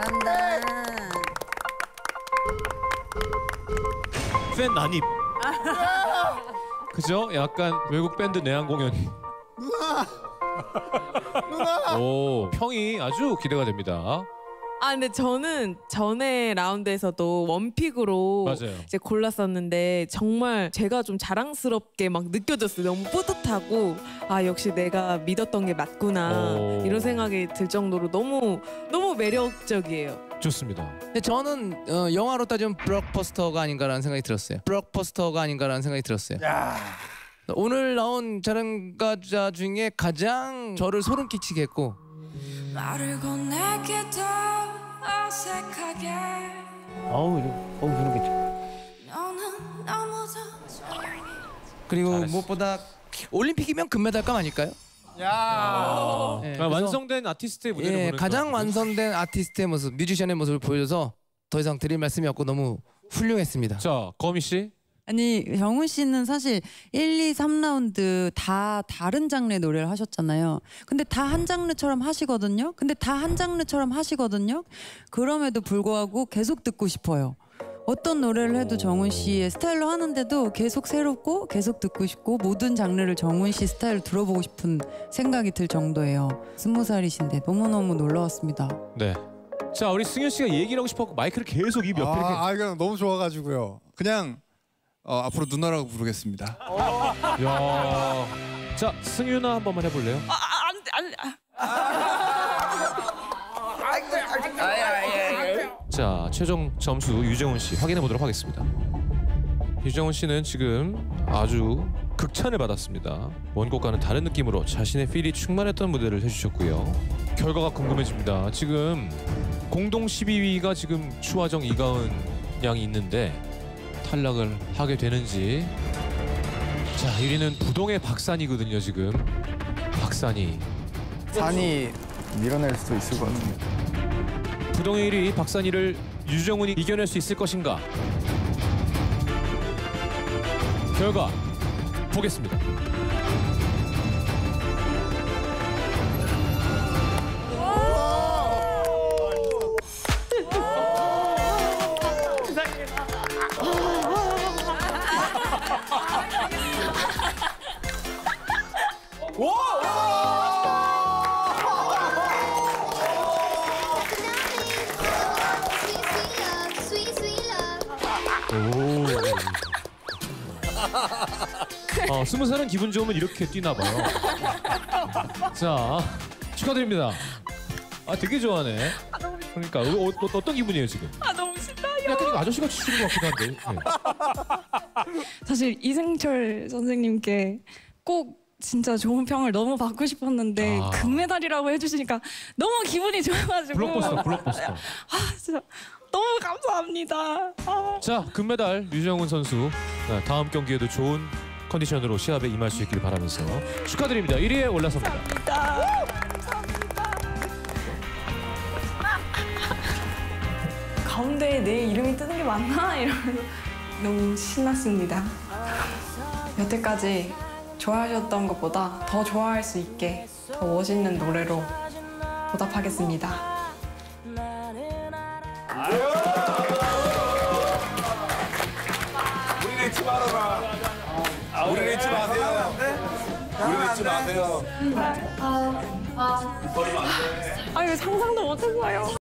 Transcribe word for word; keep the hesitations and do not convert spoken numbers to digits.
잘한다. 팬 난입. 그죠? 약간 외국 밴드 내한 공연. 누나! 누나! 오, 평이 아주 기대가 됩니다. 아 근데 저는 전에 라운드에서도 원픽으로 맞아요. 이제 골랐었는데 정말 제가 좀 자랑스럽게 막 느껴졌어요. 너무 뿌듯하고 아 역시 내가 믿었던 게 맞구나 오. 이런 생각이 들 정도로 너무 너무 매력적이에요. 좋습니다. 근데 저는 어, 영화로 따지면 블록버스터가 아닌가라는 생각이 들었어요. 블록버스터가 아닌가라는 생각이 들었어요. 야. 오늘 나온 자랑가자 중에 가장 저를 소름 끼치게 했고 말을 건네기도 어색하게 어우, 어우, 그런 게 너는 너무 그리고 잘했어. 무엇보다 올림픽이면 금메달감 아닐까요? 야. 네, 아, 그래서, 완성된 아티스트의 무대를 예, 보는 가장 것 같아요. 완성된 아티스트의 모습, 뮤지션의 모습을 보여줘서 더 이상 드릴 말씀이 없고 너무 훌륭했습니다. 자, 거미 씨. 아니 정훈 씨는 사실 일, 이, 삼 라운드 다 다른 장르의 노래를 하셨잖아요. 근데 다 한 장르처럼 하시거든요. 근데 다 한 장르처럼 하시거든요. 그럼에도 불구하고 계속 듣고 싶어요. 어떤 노래를 해도 정훈 씨의 스타일로 하는데도 계속 새롭고 계속 듣고 싶고 모든 장르를 정훈 씨 스타일로 들어보고 싶은 생각이 들 정도예요. 스무 살이신데 너무너무 놀라웠습니다. 네. 자, 우리 승윤 씨가 얘기를 하고 싶었고 마이크를 계속 입 옆에 이렇게. 아, 아, 그냥 너무 좋아가지고요. 그냥 어, 앞으로 누나라고 부르겠습니다. 야. 자, 승윤아 한 번만 해볼래요? 자, 최종 점수 유정훈 씨 확인해 보도록 하겠습니다. 유정훈 씨는 지금 아주 극찬을 받았습니다. 원곡과는 다른 느낌으로 자신의 필이 충만했던 무대를 해주셨고요. 결과가 궁금해집니다. 지금 공동 십이 위가 지금 추하정 이가은 양이 있는데 탈락을 하게 되는지. 자, 일 위는 부동의 박산이거든요. 지금 박산이. 산이 밀어낼 수도 있을 것 같습니다. 부동의 일 위 박산이를 유정훈이 이겨낼 수 있을 것인가? 결과 보겠습니다. 오. 어, 스무 살은 기분 좋으면 이렇게 뛰나 봐요. 자, 축하드립니다. 아, 되게 좋아하네. 그러니까 어, 어, 어떤 기분이에요 지금? 아 너무 신나요. 약간 이거 아저씨가 추시는 것 같기도 한데. 네. 사실 이승철 선생님께 꼭 진짜 좋은 평을 너무 받고 싶었는데 아. 금메달이라고 해주시니까 너무 기분이 좋아가지고 블록버스터, 블록버스터. 아 진짜 너무 감사합니다. 아. 자, 금메달 유정훈 선수. 네, 다음 경기에도 좋은 컨디션으로 시합에 임할 수 있기를 바라면서 축하드립니다. 일 위에 올라섭니다. 감사합니다. 감사합니다. 가운데에 내 이름이 뜨는 게 맞나? 이러면서 너무 신났습니다. 여태까지 좋아하셨던 것보다 더 좋아할 수 있게 더 멋있는 노래로 보답하겠습니다. 우리를 잊지 말아라. 우리를 잊지 마세요. 우리를 잊지 마세요. 아, 아, 아, 이거 상상도 못했어요.